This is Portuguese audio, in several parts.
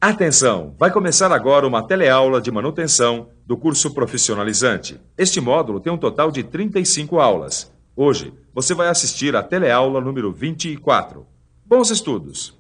Atenção! Vai começar agora uma teleaula de manutenção do curso profissionalizante. Este módulo tem um total de 35 aulas. Hoje, você vai assistir à teleaula número 24. Bons estudos!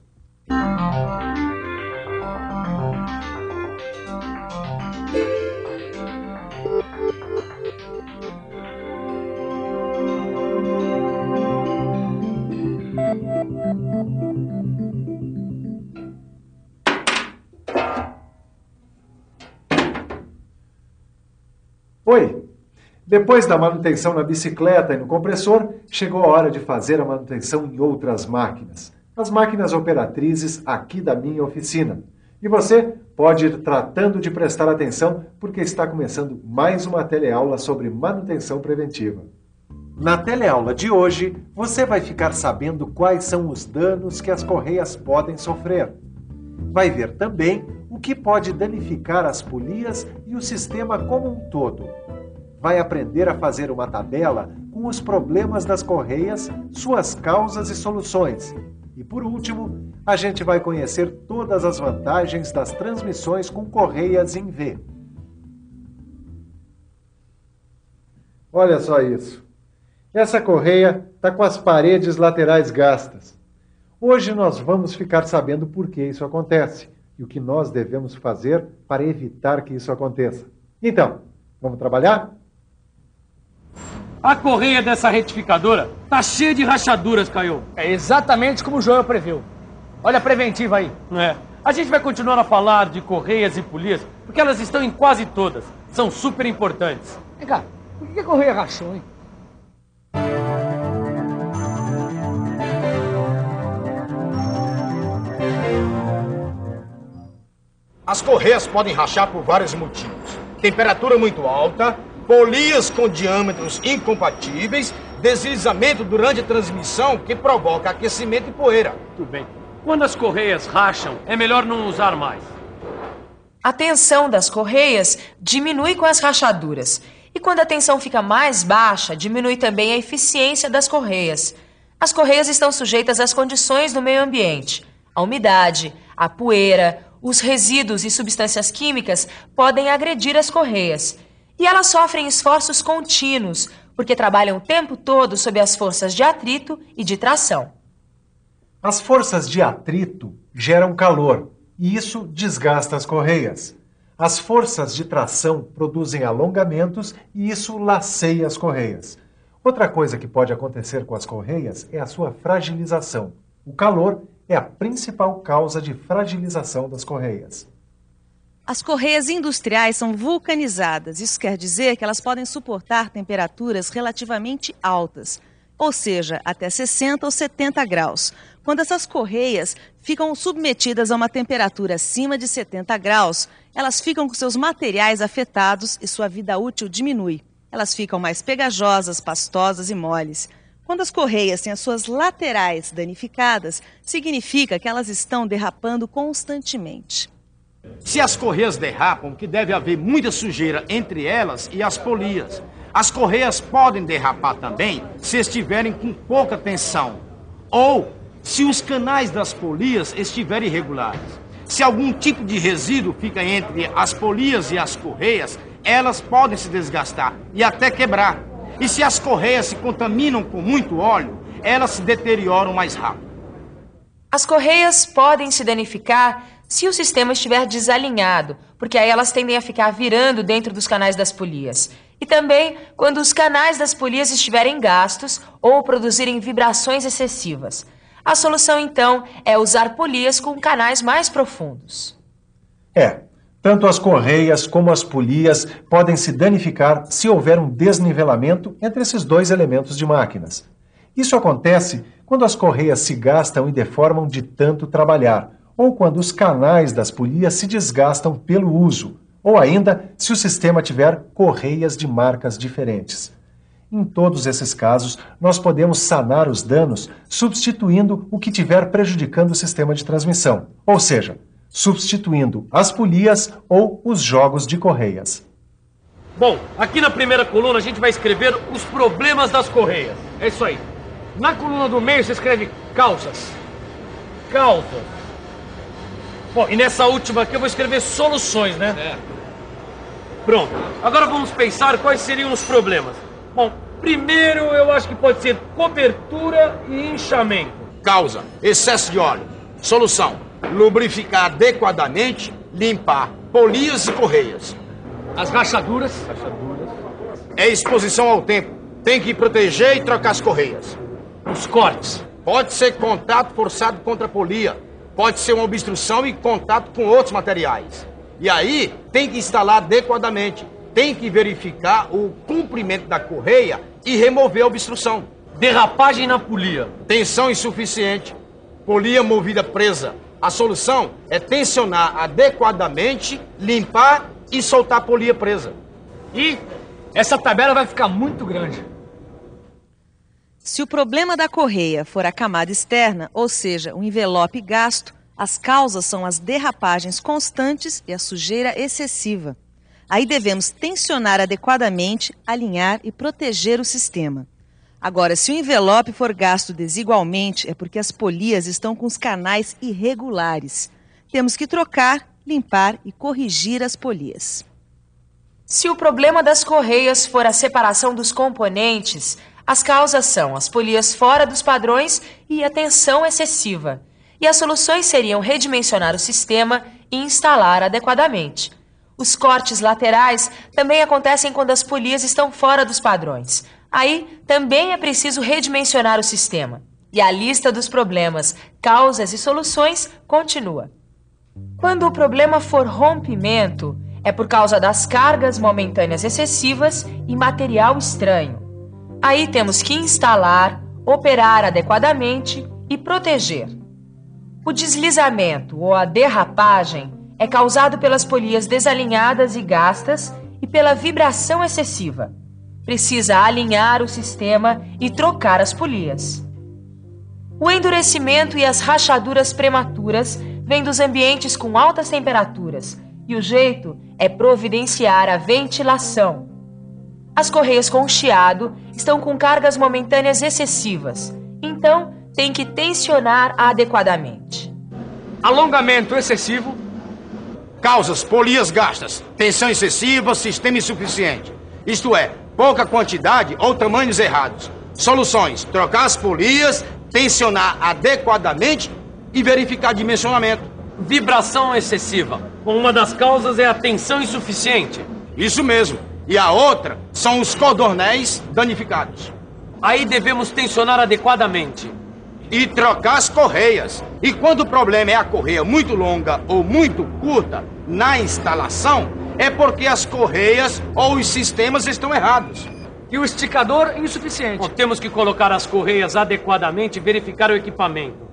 Oi! Depois da manutenção na bicicleta e no compressor, chegou a hora de fazer a manutenção em outras máquinas. As máquinas operatrizes aqui da minha oficina. E você pode ir tratando de prestar atenção, porque está começando mais uma teleaula sobre manutenção preventiva. Na teleaula de hoje, você vai ficar sabendo quais são os danos que as correias podem sofrer. Vai ver também o que pode danificar as polias e o sistema como um todo. Vai aprender a fazer uma tabela com os problemas das correias, suas causas e soluções. E por último, a gente vai conhecer todas as vantagens das transmissões com correias em V. Olha só isso. Essa correia está com as paredes laterais gastas. Hoje nós vamos ficar sabendo por que isso acontece e o que nós devemos fazer para evitar que isso aconteça. Então, vamos trabalhar? A correia dessa retificadora tá cheia de rachaduras, Caio. É exatamente como o Joel previu. Olha a preventiva aí. A gente vai continuar a falar de correias e polias, porque elas estão em quase todas. São super importantes. Vem cá, por que a correia rachou, hein? As correias podem rachar por vários motivos. Temperatura muito alta, polias com diâmetros incompatíveis, deslizamento durante a transmissão que provoca aquecimento e poeira. Tudo bem. Quando as correias racham, é melhor não usar mais. A tensão das correias diminui com as rachaduras. E quando a tensão fica mais baixa, diminui também a eficiência das correias. As correias estão sujeitas às condições do meio ambiente. A umidade, a poeira, os resíduos e substâncias químicas podem agredir as correias. E elas sofrem esforços contínuos, porque trabalham o tempo todo sob as forças de atrito e de tração. As forças de atrito geram calor, e isso desgasta as correias. As forças de tração produzem alongamentos, e isso laceia as correias. Outra coisa que pode acontecer com as correias é a sua fragilização. O calor é a principal causa de fragilização das correias. As correias industriais são vulcanizadas. Isso quer dizer que elas podem suportar temperaturas relativamente altas, ou seja, até 60 ou 70 graus. Quando essas correias ficam submetidas a uma temperatura acima de 70 graus, elas ficam com seus materiais afetados e sua vida útil diminui. Elas ficam mais pegajosas, pastosas e moles. Quando as correias têm as suas laterais danificadas, significa que elas estão derrapando constantemente. Se as correias derrapam, que deve haver muita sujeira entre elas e as polias. As correias podem derrapar também se estiverem com pouca tensão ou se os canais das polias estiverem irregulares. Se algum tipo de resíduo fica entre as polias e as correias, elas podem se desgastar e até quebrar. E se as correias se contaminam com muito óleo, elas se deterioram mais rápido. As correias podem se danificar se o sistema estiver desalinhado, porque aí elas tendem a ficar virando dentro dos canais das polias. E também quando os canais das polias estiverem gastos ou produzirem vibrações excessivas. A solução, então, é usar polias com canais mais profundos. Tanto as correias como as polias podem se danificar se houver um desnivelamento entre esses dois elementos de máquinas. Isso acontece quando as correias se gastam e deformam de tanto trabalhar, ou quando os canais das polias se desgastam pelo uso, ou ainda se o sistema tiver correias de marcas diferentes. Em todos esses casos, nós podemos sanar os danos substituindo o que estiver prejudicando o sistema de transmissão, ou seja, substituindo as polias ou os jogos de correias. Bom, aqui na primeira coluna a gente vai escrever os problemas das correias. É isso aí. Na coluna do meio você escreve causas. Causas. Bom, e nessa última aqui eu vou escrever soluções, né? Pronto. Agora vamos pensar quais seriam os problemas. Bom, primeiro eu acho que pode ser cobertura e inchamento. Causa: excesso de óleo. Solução: lubrificar adequadamente, limpar polias e correias. As rachaduras. É exposição ao tempo. Tem que proteger e trocar as correias. Os cortes. Pode ser contato forçado contra a polia. Pode ser uma obstrução e contato com outros materiais. E aí, tem que instalar adequadamente. Tem que verificar o comprimento da correia e remover a obstrução. Derrapagem na polia. Tensão insuficiente. Polia movida presa. A solução é tensionar adequadamente, limpar e soltar a polia presa. E essa tabela vai ficar muito grande. Se o problema da correia for a camada externa, ou seja, o envelope gasto, as causas são as derrapagens constantes e a sujeira excessiva. Aí devemos tensionar adequadamente, alinhar e proteger o sistema. Agora, se o envelope for gasto desigualmente, é porque as polias estão com os canais irregulares. Temos que trocar, limpar e corrigir as polias. Se o problema das correias for a separação dos componentes, as causas são as polias fora dos padrões e a tensão excessiva. E as soluções seriam redimensionar o sistema e instalar adequadamente. Os cortes laterais também acontecem quando as polias estão fora dos padrões. Aí também é preciso redimensionar o sistema. E a lista dos problemas, causas e soluções continua. Quando o problema for rompimento, é por causa das cargas momentâneas excessivas e material estranho. Aí temos que instalar, operar adequadamente e proteger. O deslizamento ou a derrapagem é causado pelas polias desalinhadas e gastas e pela vibração excessiva. Precisa alinhar o sistema e trocar as polias. O endurecimento e as rachaduras prematuras vêm dos ambientes com altas temperaturas e o jeito é providenciar a ventilação. As correias com chiado estão com cargas momentâneas excessivas, então tem que tensionar adequadamente. Alongamento excessivo. Causas: polias gastas, tensão excessiva, sistema insuficiente. Isto é, pouca quantidade ou tamanhos errados. Soluções: trocar as polias, tensionar adequadamente e verificar dimensionamento. Vibração excessiva. Uma das causas é a tensão insuficiente. Isso mesmo. E a outra são os cordões danificados. Aí devemos tensionar adequadamente. E trocar as correias. E quando o problema é a correia muito longa ou muito curta na instalação, é porque as correias ou os sistemas estão errados. E o esticador insuficiente. Bom, temos que colocar as correias adequadamente e verificar o equipamento.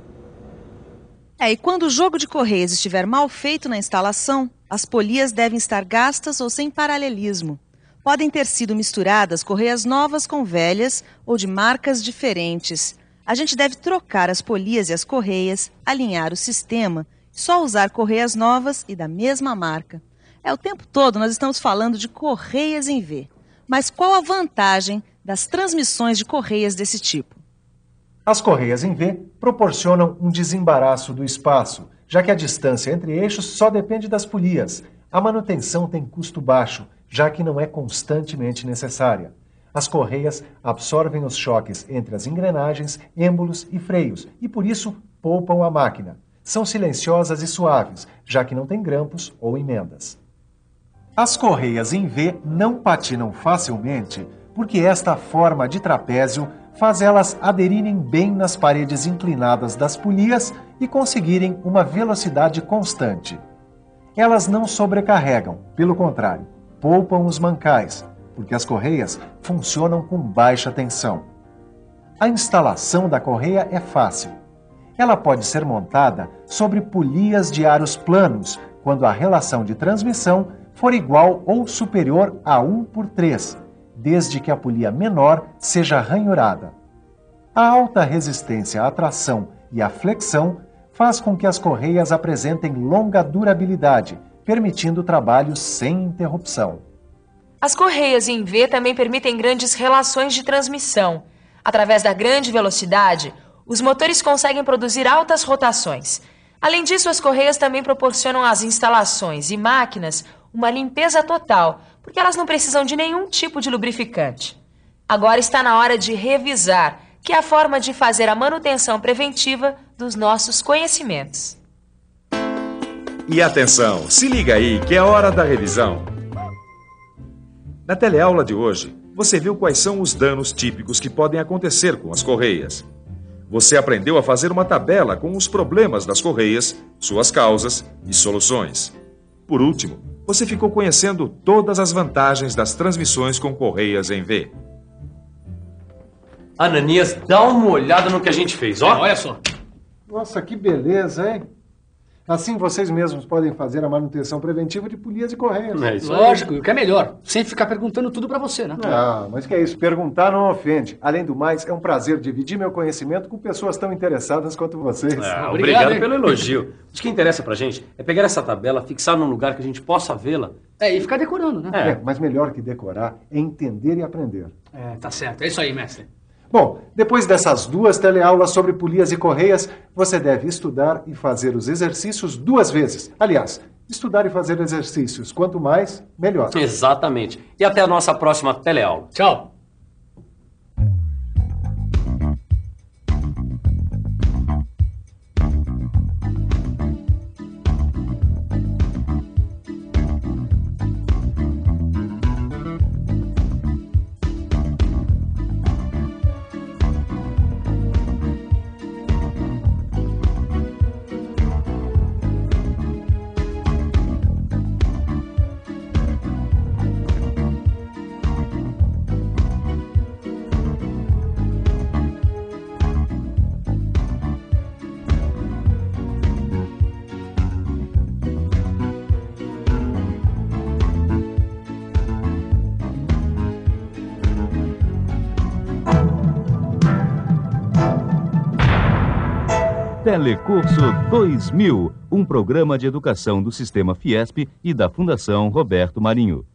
E quando o jogo de correias estiver mal feito na instalação, as polias devem estar gastas ou sem paralelismo. Podem ter sido misturadas correias novas com velhas ou de marcas diferentes. A gente deve trocar as polias e as correias, alinhar o sistema, só usar correias novas e da mesma marca. O tempo todo nós estamos falando de correias em V. Mas qual a vantagem das transmissões de correias desse tipo? As correias em V proporcionam um desembaraço do espaço, já que a distância entre eixos só depende das polias. A manutenção tem custo baixo, já que não é constantemente necessária. As correias absorvem os choques entre as engrenagens, êmbolos e freios e, por isso, poupam a máquina. São silenciosas e suaves, já que não tem grampos ou emendas. As correias em V não patinam facilmente porque esta forma de trapézio faz elas aderirem bem nas paredes inclinadas das polias e conseguirem uma velocidade constante. Elas não sobrecarregam, pelo contrário, poupam os mancais, porque as correias funcionam com baixa tensão. A instalação da correia é fácil. Ela pode ser montada sobre polias de aros planos, quando a relação de transmissão for igual ou superior a 1/3, desde que a polia menor seja ranhurada. A alta resistência à tração e à flexão faz com que as correias apresentem longa durabilidade, permitindo trabalho sem interrupção. As correias em V também permitem grandes relações de transmissão. Através da grande velocidade, os motores conseguem produzir altas rotações. Além disso, as Correias também proporcionam às instalações e máquinas uma limpeza total, porque elas não precisam de nenhum tipo de lubrificante. Agora está na hora de revisar, que é a forma de fazer a manutenção preventiva dos nossos conhecimentos. E atenção, se liga aí que é hora da revisão. Na teleaula de hoje, você viu quais são os danos típicos que podem acontecer com as Correias. Você aprendeu a fazer uma tabela com os problemas das Correias, suas causas e soluções. Por último, você ficou conhecendo todas as vantagens das transmissões com Correias em V. Ananias, dá uma olhada no que a gente fez, ó. Olha só. Nossa, que beleza, hein? Assim vocês mesmos podem fazer a manutenção preventiva de polias e correias. É isso aí. Lógico, e o que é melhor, sem ficar perguntando tudo pra você, né? Ah, mas que é isso? Perguntar não ofende. Além do mais, é um prazer dividir meu conhecimento com pessoas tão interessadas quanto vocês. Obrigado hein? pelo elogio. O que interessa pra gente é pegar essa tabela, fixar num lugar que a gente possa vê-la. E ficar decorando, né? Mas melhor que decorar é entender e aprender. Tá certo. É isso aí, mestre. Bom, depois dessas 2 teleaulas sobre polias e correias, você deve estudar e fazer os exercícios 2 vezes. Aliás, estudar e fazer exercícios, quanto mais, melhor. Exatamente. E até a nossa próxima teleaula. Tchau. Telecurso 2000, um programa de educação do Sistema Fiesp e da Fundação Roberto Marinho.